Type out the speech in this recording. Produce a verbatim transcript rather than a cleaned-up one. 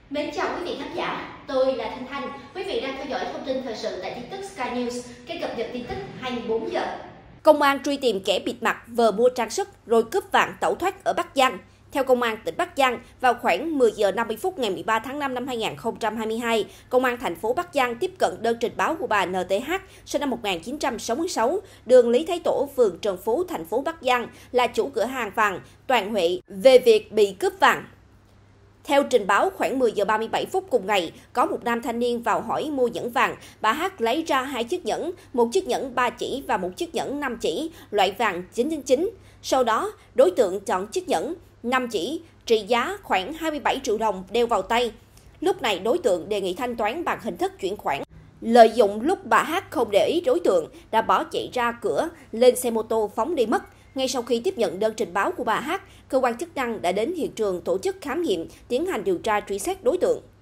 Mến chào quý vị khán giả, tôi là Thanh Thanh. Quý vị đang theo dõi thông tin thời sự tại tin tức Sky News, kênh cập nhật tin tức hai mươi bốn giờ. Công an truy tìm kẻ bịt mặt vờ mua trang sức rồi cướp vàng tẩu thoát ở Bắc Giang. Theo Công an tỉnh Bắc Giang, vào khoảng mười giờ năm mươi phút ngày mười ba tháng năm năm hai nghìn không trăm hai mươi hai, Công an thành phố Bắc Giang tiếp cận đơn trình báo của bà en tê hát, sinh năm một nghìn chín trăm sáu mươi sáu, đường Lý Thái Tổ, phường Trần Phú, thành phố Bắc Giang, là chủ cửa hàng vàng Toàn Huệ về việc bị cướp vàng. Theo trình báo, khoảng mười giờ ba mươi bảy phút cùng ngày, có một nam thanh niên vào hỏi mua nhẫn vàng. Bà H lấy ra hai chiếc nhẫn, một chiếc nhẫn ba chỉ và một chiếc nhẫn năm chỉ, loại vàng chín chín chín. Sau đó, đối tượng chọn chiếc nhẫn năm chỉ, trị giá khoảng hai mươi bảy triệu đồng đeo vào tay. Lúc này, đối tượng đề nghị thanh toán bằng hình thức chuyển khoản. Lợi dụng lúc bà H không để ý đối tượng, đã bỏ chạy ra cửa, lên xe mô tô phóng đi mất. Ngay sau khi tiếp nhận đơn trình báo của bà H, cơ quan chức năng đã đến hiện trường tổ chức khám nghiệm, tiến hành điều tra truy xét đối tượng.